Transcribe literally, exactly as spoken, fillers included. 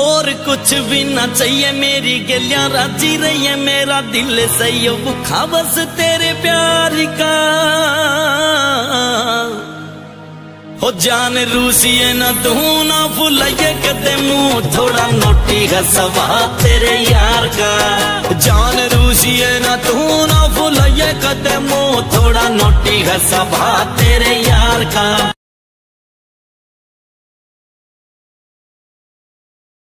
और कुछ भी ना चाहिए, मेरी गलियां राजी रही है, मेरा दिल सही हो भूखा बस तेरे प्यार का। हो जान रूसिए ना तू ना भुलाइए कदे मुंह, थोड़ा नोटी है सवा तेरे यार का। जान रूसिए ना तू ना भुलाइए कदे मुंह, थोड़ा नोटी है सवा तेरे यार का।